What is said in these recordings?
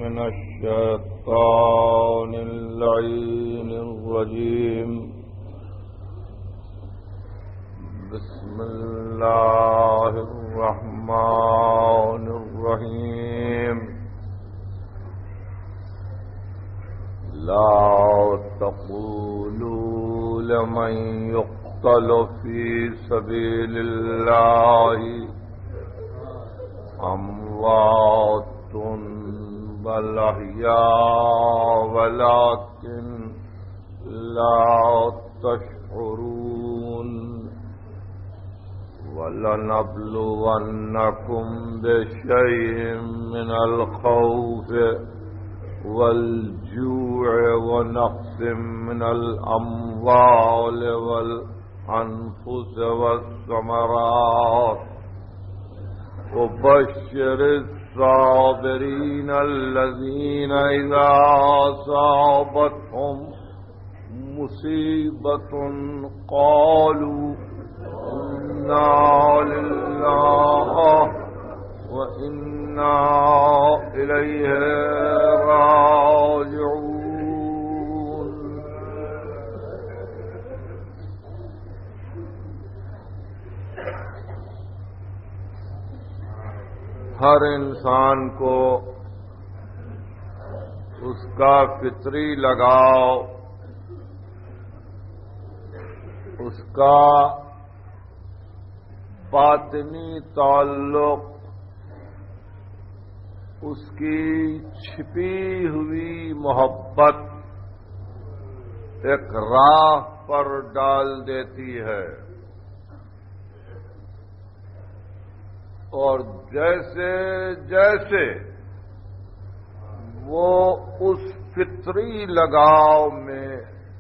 من الشيطان اللعين الرجيم. بسم الله الرحمن الرحيم. لا تقولوا لمن يقتل في سبيل الله أموات بل أحياء ولكن لا تشعرون. ولنبلونكم بشيء من الخوف والجوع ونقص من الأموال والأنفس والثمرات وبشر الصابرين الذين إذا أصابتهم مصيبة قالوا إنا لله وإنا إليه راجعون. ہر انسان کو اس کا فطری لگاؤ، اس کا باطنی تعلق، اس کی چھپی ہوئی محبت ایک راہ پر ڈال دیتی ہے، اور جیسے جیسے وہ اس فطری لگاؤ میں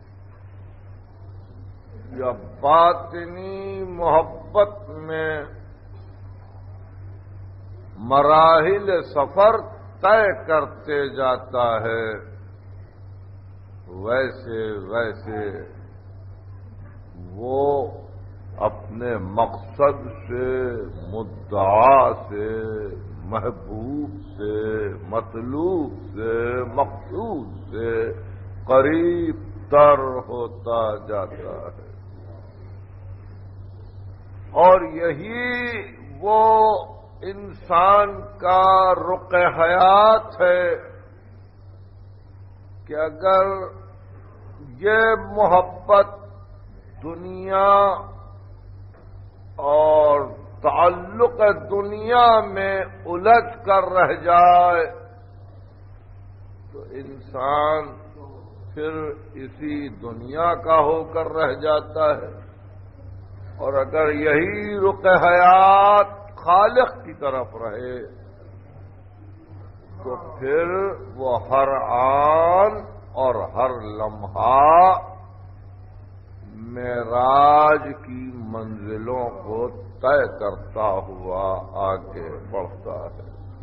یا باطنی محبت میں مراحل سفر طے کرتے جاتا ہے، ویسے ویسے وہ اپنے مقصد سے، مدعا سے، محبوب سے، مطلوب سے، مقصود سے قریب تر ہوتا جاتا ہے. اور یہی وہ انسان کا رخ حیات ہے کہ اگر یہ محبت دنیا اور تعلق دنیا میں الجھ کر رہ جائے تو انسان پھر اسی دنیا کا ہو کر رہ جاتا ہے، اور اگر یہی رخ حیات خالق کی طرف رہے تو پھر وہ ہر آن اور ہر لمحہ معراج کی منزلوں کو طے کرتا ہوا آگے بڑھتا ہے.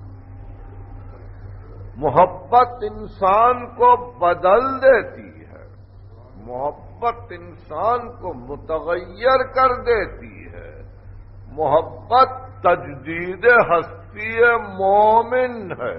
محبت انسان کو بدل دیتی ہے، محبت انسان کو متغیر کر دیتی ہے. محبت تجدید ہستی مومن ہے.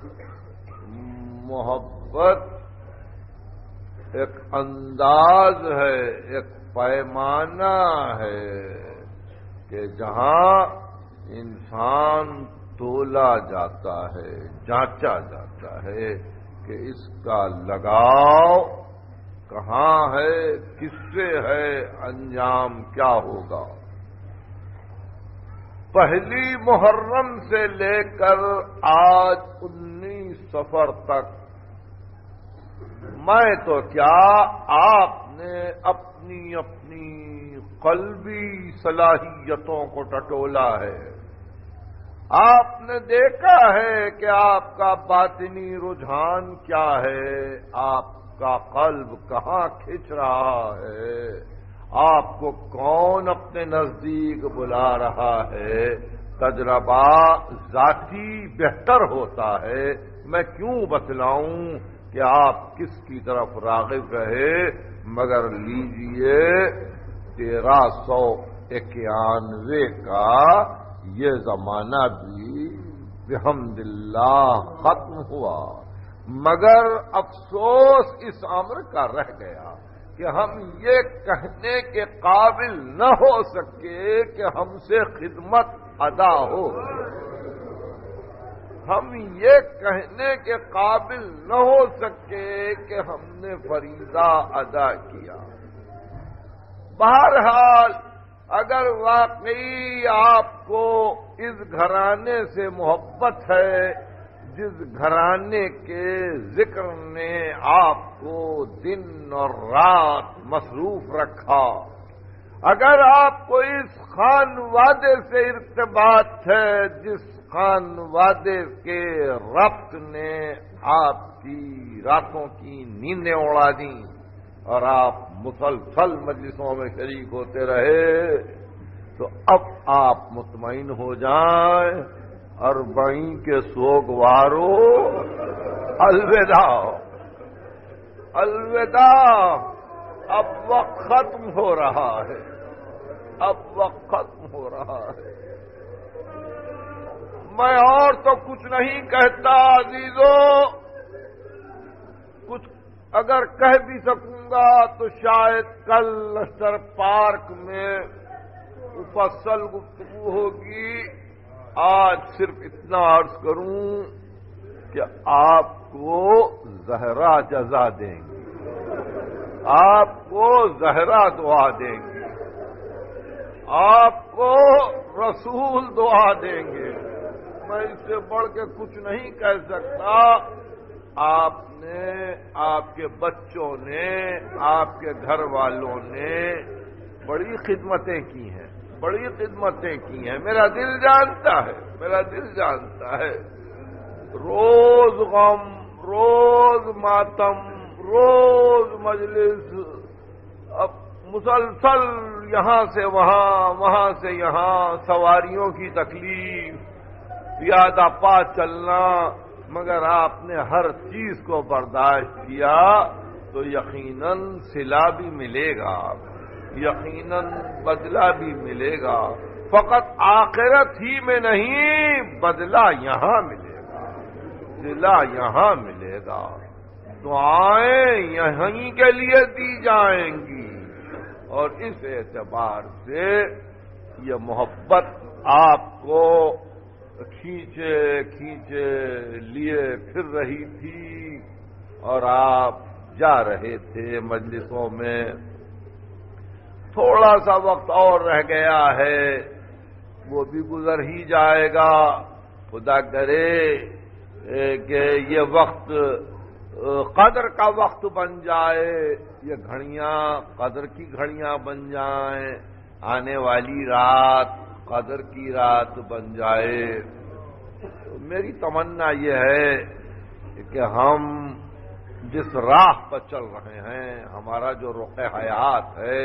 محبت ایک انداز ہے، ایک پیمانہ ہے کہ جہاں انسان تولا جاتا ہے، جانچا جاتا ہے کہ اس کا لگاؤ کہاں ہے، کس سے ہے، انجام کیا ہوگا. پہلی محرم سے لے کر آج 19 صفر تک میں تو کیا آپ نے اپنی اپنی قلبی صلاحیتوں کو ٹٹولا ہے. آپ نے دیکھا ہے کہ آپ کا باطنی رجحان کیا ہے، آپ کا قلب کہاں کھنچ رہا ہے، آپ کو کون اپنے نزدیک بلا رہا ہے. تجربہ ذاتی بہتر ہوتا ہے. میں کیوں بتلاؤں کہ آپ کس کی طرف راغب رہے، مگر لیجئے 1391 کا یہ زمانہ بھی بحمد اللہ ختم ہوا. مگر افسوس اس امر کا رہ گیا کہ ہم یہ کہنے کے قابل نہ ہو سکے کہ ہم سے خدمت ادا ہو، ہم یہ کہنے کے قابل نہ ہو سکے کہ ہم نے فریضہ ادا کیا۔ بہرحال اگر واقعی آپ کو اس گھرانے سے محبت ہے جس گھرانے کے ذکر نے آپ کو دن اور رات مصروف رکھا، اگر آپ کو اس خانوادے سے ارتباط ہے جس خانوادے کے ربط نے آپ کی راتوں کی نیندیں اڑا دیں اور آپ مسلسل مجلسوں میں شریک ہوتے رہے، تو اب آپ مطمئن ہو جائیں، اربعین کے سوگوارو الوداع، الوداع، اب وقت ختم ہو رہا ہے، اب وقت ختم ہو رہا ہے۔ میں اور تو کچھ نہیں کہتا عزیزو، کچھ اگر کہہ بھی سکوں گا تو شاید کل لشکر پارک میں مفصل گفتگو ہوگی۔ آج صرف اتنا عرض کروں کہ آپ کو زہرا جزا دیں گے، آپ کو زہرا دعا دیں گے، آپ کو رسول دعا دیں گے۔ میں اس سے بڑھ کے کچھ نہیں کہہ سکتا۔ آپ نے، آپ کے بچوں نے، آپ کے گھر والوں نے بڑی خدمتیں کی ہیں، بڑی خدمتیں کی ہیں، میرا دل جانتا ہے، میرا دل جانتا ہے۔ روز غم، روز ماتم، روز مجلس، اب مسلسل یہاں سے وہاں، وہاں سے یہاں، سواریوں کی تکلیف، پیادہ پا چلنا، مگر آپ نے ہر چیز کو برداشت کیا تو یقیناً صلہ بھی ملے گا، یقیناً بدلہ بھی ملے گا۔ فقط آخرت ہی میں نہیں، بدلہ یہاں ملے گا، صلہ یہاں ملے گا، دعائیں یہیں کے لیے دی جائیں گی۔ اور اس اعتبار سے یہ محبت آپ کو کھینچے کھینچے لیے پھر رہی تھی اور آپ جا رہے تھے مجلسوں میں۔ تھوڑا سا وقت اور رہ گیا ہے، وہ بھی گزر ہی جائے گا۔ خدا کرے کہ یہ وقت قدر کا وقت بن جائے، یہ گھڑیاں قدر کی گھڑیاں بن جائیں، آنے والی رات قدر کی رات بن جائے۔ میری تمنا یہ ہے کہ ہم جس راہ پر چل رہے ہیں، ہمارا جو رخ حیات ہے،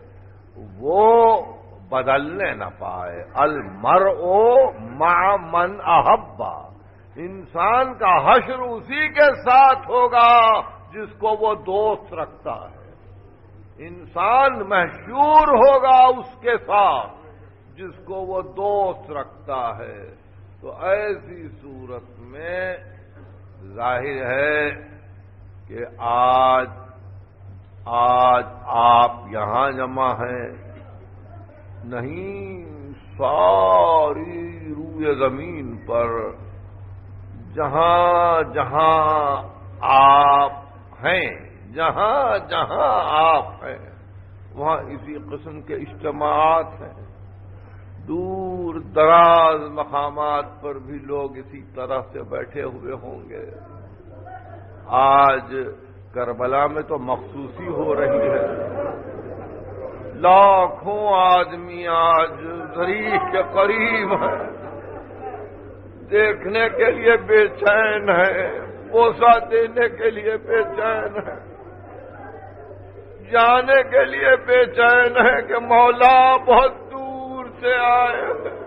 وہ بدلنے نہ پائے۔ المرء مع من احبا، انسان کا حشر اسی کے ساتھ ہوگا جس کو وہ دوست رکھتا ہے، انسان محشور ہوگا اس کے ساتھ جس کو وہ دوست رکھتا ہے۔ تو ایسی صورت میں ظاہر ہے کہ آج آپ یہاں جمع ہیں، نہیں ساری روئے زمین پر جہاں جہاں آپ ہیں، جہاں جہاں آپ ہیں، وہاں اسی قسم کے اجتماعات ہیں۔ دور دراز مقامات پر بھی لوگ اسی طرح سے بیٹھے ہوئے ہوں گے۔ آج کربلا میں تو مخصوصی ہو رہی ہے، لاکھوں آدمی آج ذریح کے قریب ہیں، دیکھنے کے لیے بے چین ہے، بوسہ دینے کے لیے بے چین ہے، جانے کے لیے بے چین ہے کہ مولا بہت دور سے آئے،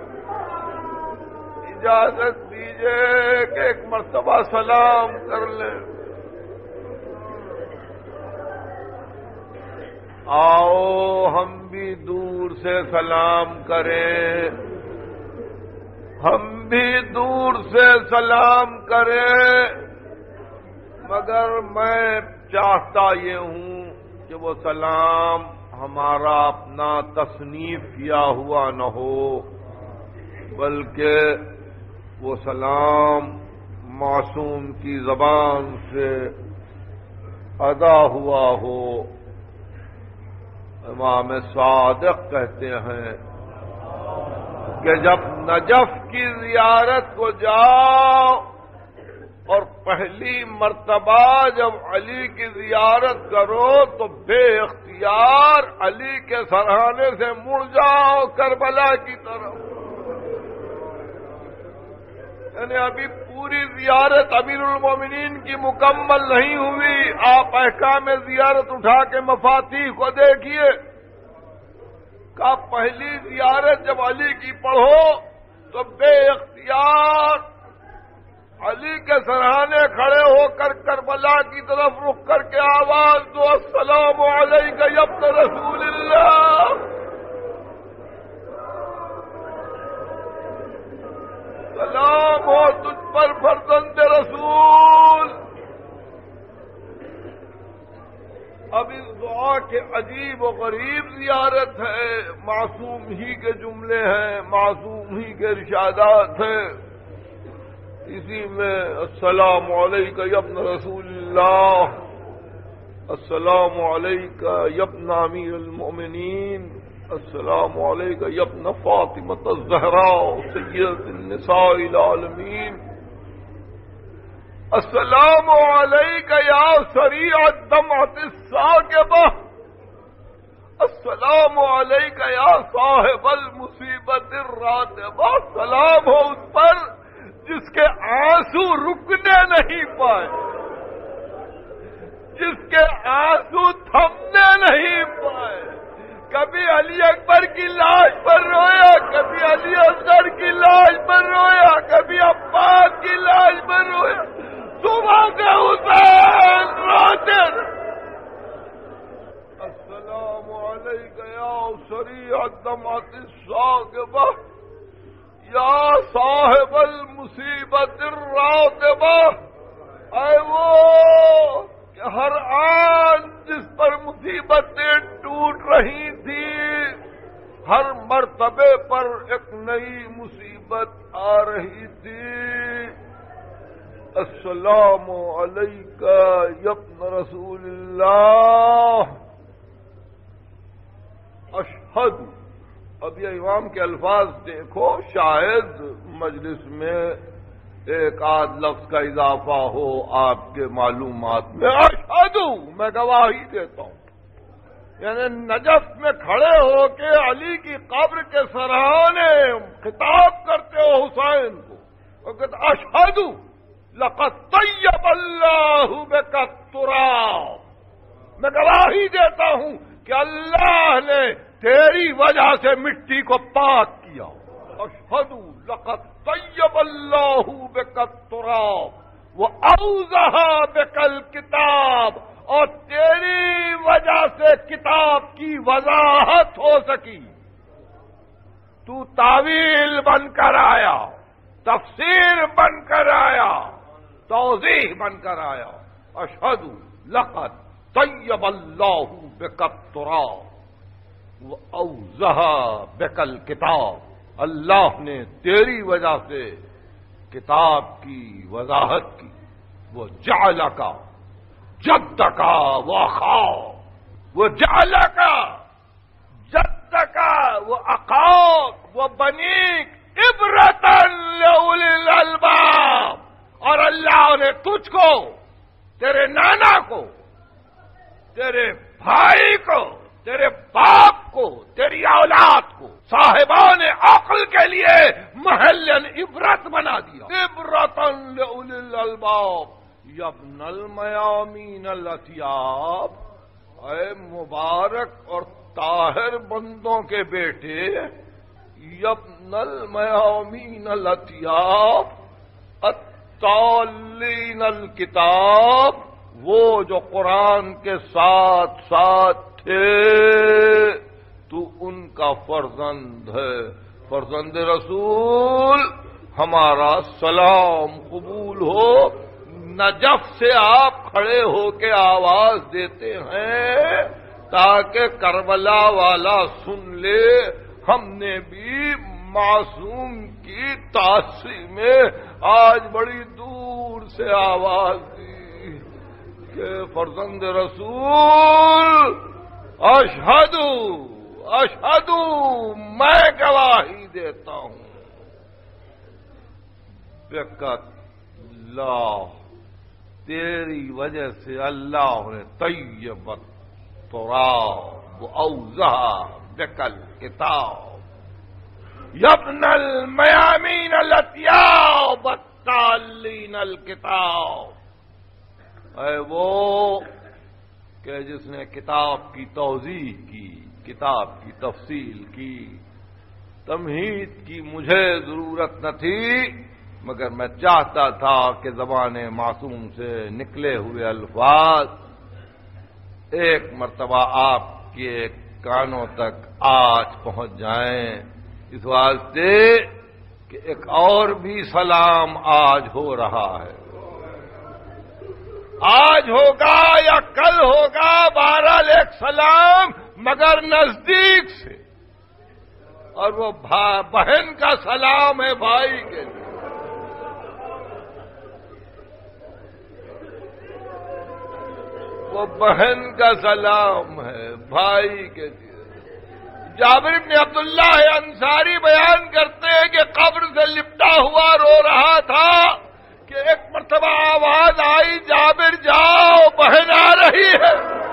اجازت دیجیے کہ ایک مرتبہ سلام کر لیں۔ آؤ ہم بھی دور سے سلام کریں، ہم بھی دور سے سلام کریں، مگر میں چاہتا یہ ہوں کہ وہ سلام ہمارا اپنا تصنیف کیا ہوا نہ ہو، بلکہ وہ سلام معصوم کی زبان سے ادا ہوا ہو۔ امام صادق کہتے ہیں کہ جب نجف کی زیارت کو جاؤ اور پہلی مرتبہ جب علی کی زیارت کرو تو بے اختیار علی کے سرہانے سے مڑ جاؤ کربلا کی طرف۔ یعنی ابھی پوری زیارت امیر المومنین کی مکمل نہیں ہوئی، آپ احکام زیارت اٹھا کے مفاتیح کو دیکھیے کہ پہلی زیارت جب علی کی پڑھو تو بے اختیار علی کے سرہانے کھڑے ہو کر کربلا کی طرف رخ کر کے آواز دو، السلام علیکہ یا ابن رسول اللہ، سلام ہو تجھ پر فرزند رسول۔ اب اس دعا کے عجیب و غریب زیارت ہے، معصوم ہی کے جملے ہیں، معصوم ہی کے ارشادات ہیں۔ اسی میں السلام علیکہ یا ابن رسول اللہ، السلام علیکہ یا ابن امیر المؤمنین، السلام علیکہ یا ابن فاطمۃ الزہراء سیدۃ النساء العالمین، السلام علیکہ یا سریع الدمعۃ الساکبہ، السلام علیکہ یا صاحب المصیبۃ الراتبہ، سلام ہو اس پر جس کے آنسو رکنے نہیں پائے، جس کے آنسو تھمنے نہیں پائے، کبھی علی اکبر کی لاش پر رویا، کبھی علی اصغر کی لاش پر رویا، کبھی عباس کی لاش پر رویا، صبح کے حسین روتے۔ السلام علیکہ یا سریع الدمعۃ الساکبہ یا صاحب المصیبت الراتبہ، اے وہ کہ ہر آن جس پر مصیبتیں ٹوٹ رہی تھی، ہر مرتبے پر ایک نئی مصیبت آ رہی تھی، السلام علیکہ یا ابن رسول اللہ، اشہد۔ اب یہ امام کے الفاظ دیکھو، شاید مجلس میں ایک آدھ لفظ کا اضافہ ہو آپ کے معلومات میں، اشہد، میں گواہی دیتا ہوں۔ یعنی نجف میں کھڑے ہو کے علی کی قبر کے سرہانے خطاب کرتے ہو حسین کو، اور کہتے اشہد لقد طیب اللہ بک التراب، میں گواہی دیتا ہوں کہ اللہ نے تیری وجہ سے مٹی کو پاک کیا، اشہد لقد طیب اللہ بک التراب واوضح بک الکتاب، اور تیری وجہ سے کتاب کی وضاحت ہو سکی، تو تعویل بن کر آیا، تفسیر بن کر آیا، توضیح بن کر آیا، اشہد لقد طیب اللہ بک التراب واوضح بک الکتاب، اللہ نے تیری وجہ سے کتاب کی وضاحت کی، وہ جعلک جدک واخاک، وہ جعلک جدک واخاک وبنیک عبرۃ لاولی الالباب، اور اللہ نے تجھ کو، تیرے نانا کو، تیرے بھائی کو، تیرے باپ کو، تیری اولاد کو صاحبان عقل کے لیے محل عبرت بنا دیا، عبرۃ لاولی الالباب یا ابن المیامین الاطیاب، اے مبارک اور طاہر بندوں کے بیٹے، یا ابن المیامین الاطیاب التالین الکتاب، وہ جو قرآن کے ساتھ ساتھ تھے، تو ان کا فرزند ہے، فرزند رسول، ہمارا سلام قبول ہو، نجف سے آپ کھڑے ہو کے آواز دیتے ہیں تاکہ کربلا والا سن لے ہم نے بھی معصوم کی تاثیر میں آج بڑی دور سے آواز دی کہ فرزند رسول اشہدو اشہدو میں گواہی دیتا ہوں اللہ تیری وجہ سے اللہ نے طیبت تراب اوزہ بکل کتاب یبن المیامین الاتیاب التالین الکتاب، اے وہ کہ جس نے کتاب کی توضیح کی، کتاب کی تفصیل کی، تمہید کی مجھے ضرورت نہ تھی، مگر میں چاہتا تھا کہ زبان معصوم سے نکلے ہوئے الفاظ ایک مرتبہ آپ کے کانوں تک آج پہنچ جائیں، اس واسطے کہ ایک اور بھی سلام آج ہو رہا ہے، آج ہوگا یا کل ہوگا، بہرحال ایک سلام مگر نزدیک سے، اور وہ بہن کا سلام ہے بھائی کے لیے۔ وہ بہن کا سلام ہے بھائی کے لیے۔ جابر بن عبداللہ انصاری بیان کرتے ہیں کہ قبر سے لپٹا ہوا رو رہا تھا کہ ایک مرتبہ آواز آئی، جابر جاؤ بہن آ رہی ہے۔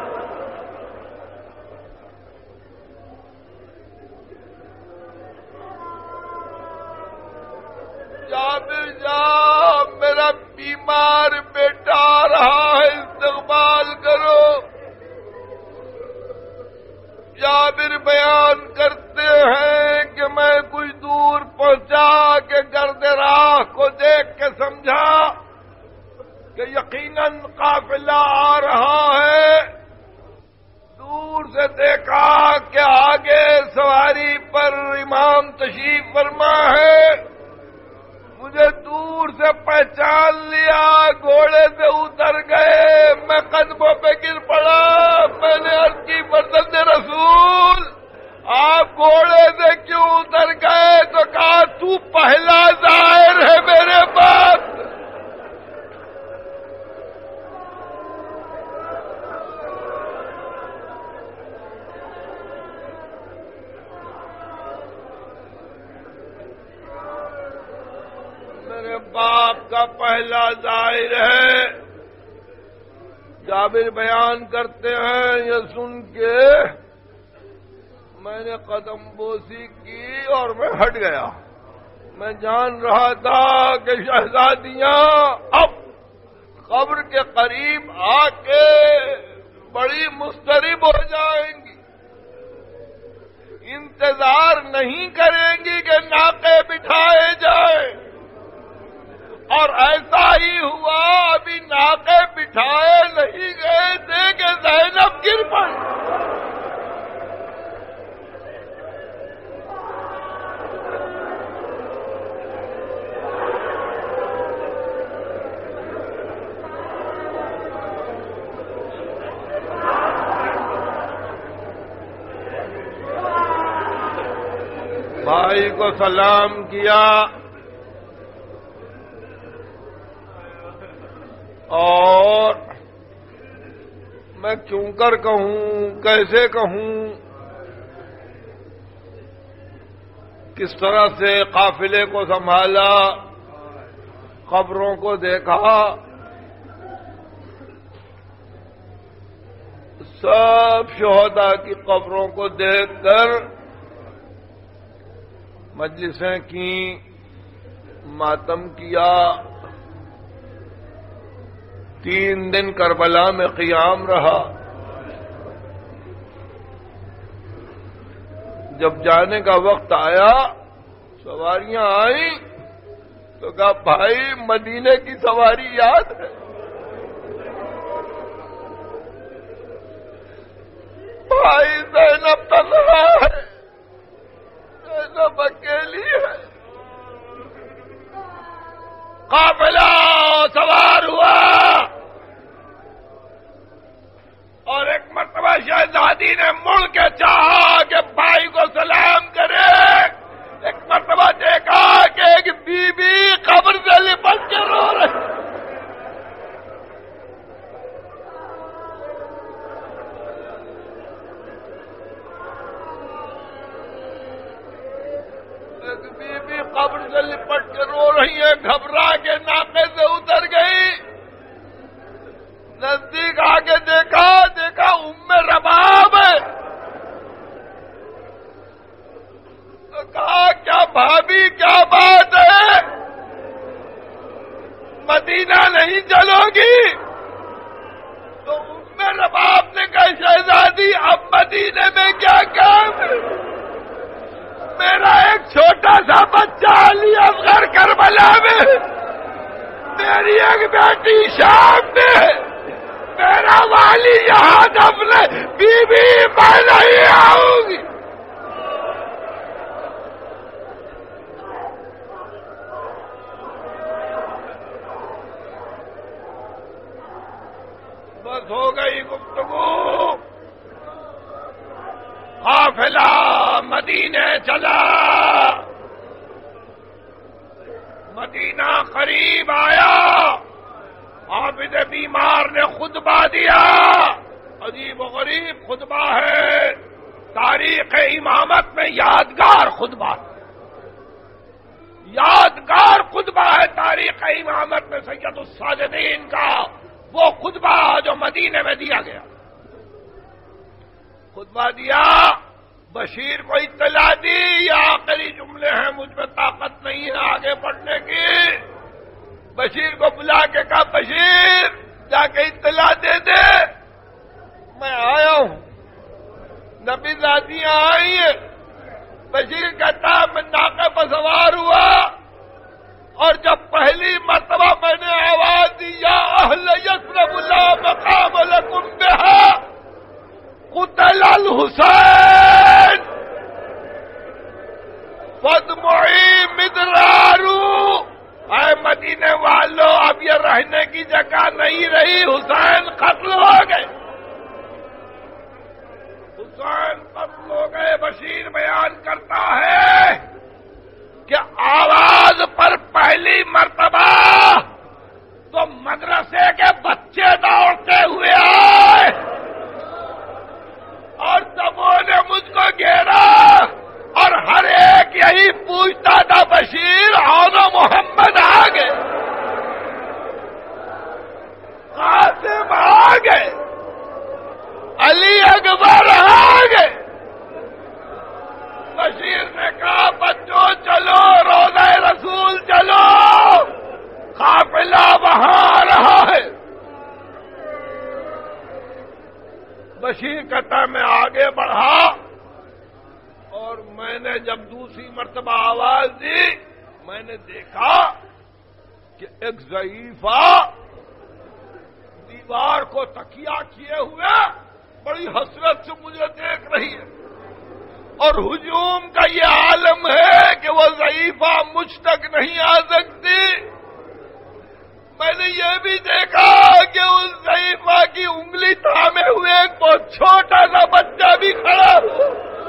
جابر جاؤ، میرا بیمار بیٹا آ رہا ہے، استقبال کرو۔ جابر بیان کرتے ہیں کہ میں کچھ دور پہنچا کہ گرد راہ کو دیکھ کے سمجھا کہ یقیناً قافلہ آ رہا ہے۔ دور سے دیکھا کہ آگے سواری پر امام تشریف فرما ہے، مجھے دور سے پہچان لیا، گھوڑے سے اتر گئے، میں قدموں پہ گر پڑا، میں نے عرض کی فرزند رسول آپ گھوڑے سے کیوں اتر گئے؟ تو کہا تو پہلا زائر ہے میرے پاس۔ میرے باپ کا پہلا زائر ہے۔ جابر بیان کرتے ہیں یہ سن کے میں نے قدم بوسی کی اور میں ہٹ گیا۔ میں جان رہا تھا کہ شہزادیاں اب قبر کے قریب آ کے بڑی مضطرب ہو جائیں گی، انتظار نہیں کریں گی کہ ناقے بٹھائے جائیں، اور ایسا ہی ہوا، ابھی ناقے بٹھائے نہیں گئے تھے کہ زینب گر پڑی۔ بھائی کو سلام کیا اور میں کیوں کر کہوں، کیسے کہوں، کس طرح سے قافلے کو سنبھالا، قبروں کو دیکھا، سب شہداء کی قبروں کو دیکھ کر مجلسیں کی، ماتم کیا، 3 دن کربلا میں قیام رہا۔ جب جانے کا وقت آیا، سواریاں آئیں تو کہا بھائی مدینے کی سواری یاد ہے؟ بھائی زینب تنہا ہے، زینب اکیلی ہے۔ قافلہ سوار ہوا، سے لپٹ کے رو رہی ہیں، گھبرا کے ناقے سے اتر گئی. نزدیک آ کے دیکھا ام رباب ہے. تو کہا کیا بھابھی کیا بات ہے، مدینہ نہیں چلو گی؟ تو ام رباب نے کہا شہزادی اب مدینے میں کیا کام ہے، میرا ایک چھوٹا سا بچہ علی اصغر کربلا میں، میری ایک بیٹی شام میں، میرا والی یہاں دفن، بی بی میں نہیں آؤں گی. بس ہو گئی گفتگو. قافلہ مدینے چلا. مدینہ قریب آیا. عابد بیمار نے خطبہ دیا. عجیب و غریب خطبہ ہے، تاریخ امامت میں یادگار خطبہ، یادگار خطبہ ہے تاریخ امامت میں سید الساجدین کا وہ خطبہ جو مدینے میں دیا گیا. خطبہ دیا، بشیر کو اطلاع دی. یہ آخری جملے ہیں، مجھ میں طاقت نہیں ہے آگے بڑھنے کی. بشیر کو بلا کے کہا بشیر جا کے اطلاع دے دے میں آیا ہوں، نبی ذاتیاں آئی ہیں. بشیر کہتا میں ناقے پر سوار ہوا اور جب پہلی مرتبہ میں نے آواز دی یا اہل یثرب لا مقام لکم بہا قتل الحسین فدمعی مدرارو، اے مدینے والو اب یہ رہنے کی جگہ نہیں رہی، حسین قتل ہو گئے، حسین قتل ہو گئے. بشیر بیان کرتا ہے کہ آواز پر پہلی مرتبہ تو مدرسے کے بچے دوڑتے ہوئے آئے اور سبوں نے مجھ کو گھیرا اور ہر ایک یہی پوچھتا تھا بشیر آنا محمد آ گئے، قاسم آ گئے، علی اکبر آ گئے. بشیر نے کہا بچوں چلو روضہ رسول چلو، قافلہ وہاں آ رہا ہے. بشیر کہتا میں آگے بڑھا اور میں نے جب دوسری مرتبہ آواز دی میں نے دیکھا کہ ایک ضعیفہ دیوار کو تکیہ کیے ہوئے بڑی حسرت سے مجھے دیکھ رہی ہے اور ہجوم کا یہ عالم ہے کہ وہ ضعیفہ مجھ تک نہیں آ سکتی. میں نے یہ بھی دیکھا کہ اس ضعیفہ کی انگلی تھامے ہوئے ایک بہت چھوٹا سا بچہ بھی کھڑا ہوا.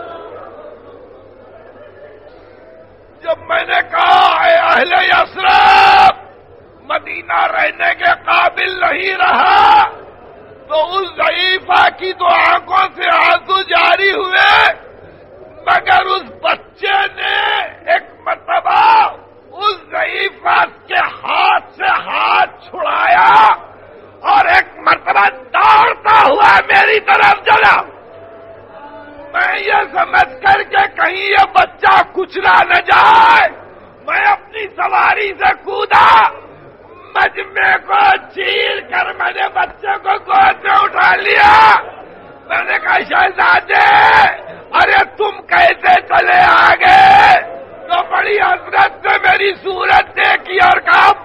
جب میں نے کہا اے اہل یثرب مدینہ رہنے کے قابل نہیں رہا تو اس ضعیفہ کی تو آنکھوں سے آنسو جاری ہوئے، مگر اس بچے نے ایک مرتبہ اس ضعیفہ کے ہاتھ سے ہاتھ چھڑایا اور ایک مرتبہ دوڑتا ہوا میری طرف چلا. میں یہ سمجھ کر کے کہیں یہ بچہ کچلا نہ جائے میں اپنی سواری سے کودا، مجمع کو چیر کر میں نے بچے کو گود میں اٹھا لیا. میں نے کہا شہزادے ارے تم کیسے چلے آ گئے؟ تو بڑی حسرت سے میری صورت دیکھی اور کہا